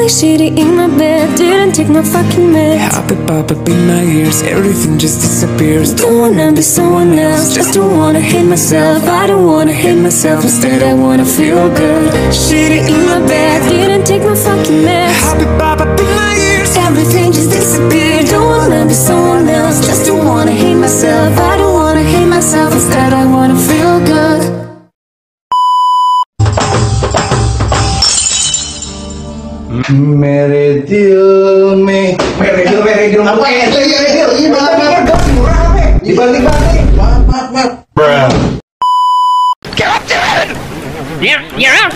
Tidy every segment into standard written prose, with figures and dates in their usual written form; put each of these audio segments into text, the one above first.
shitty in my bed, didn't take my fucking meds. Pop up in my ears, everything just disappears. Don't wanna be someone else, just don't wanna hate myself. I don't wanna hate myself, instead I wanna feel good. Shitty in my bed, didn't take my fucking meds. Pop up in my ears, everything just disappeared. Don't wanna be someone else, just don't wanna hate myself. I don't wanna hate myself, instead I wanna feel good. मेरे दिल में मेरे दिल apa ya ini dibalik maaf bruh get up to it yeah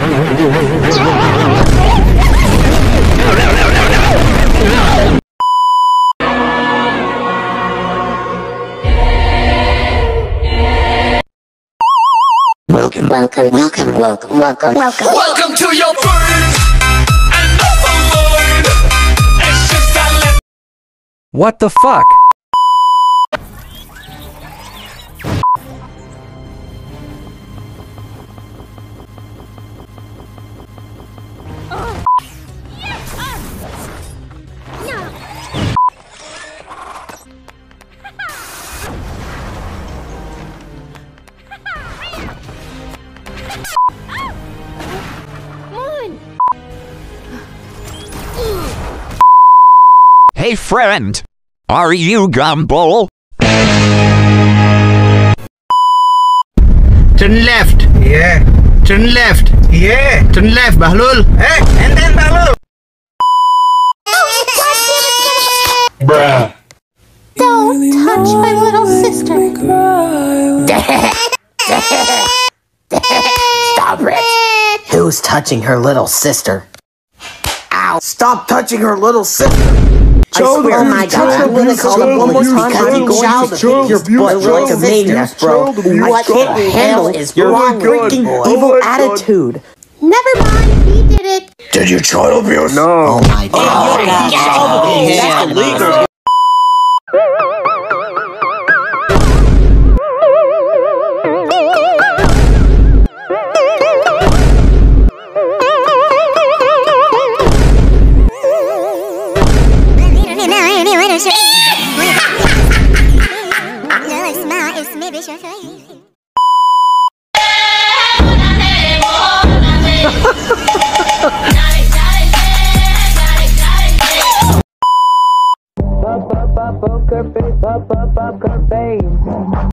Welcome to your bird. What the fuck? Hey friend, are you Gumball? Turn left, yeah. Turn left, yeah. Turn left, Bahlul. And then Bahlul. Bruh. Don't touch my little sister. Stop it. Who's touching her little sister? Ow. Stop touching her little sister. I swear, oh my God, I'm gonna call the woman's because you're going to kick your butt like a maniac, bro. I can't handle is your freaking evil attitude. Never mind, he did it. Did you child abuse? No. Oh my God. That's illegal. Poker face.